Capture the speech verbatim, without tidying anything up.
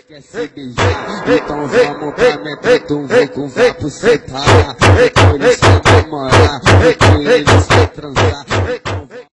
quer se beijar, então vamos pra meta, tu vem com vapo sentar. Depois eles quer namorar, depois eles quer transar.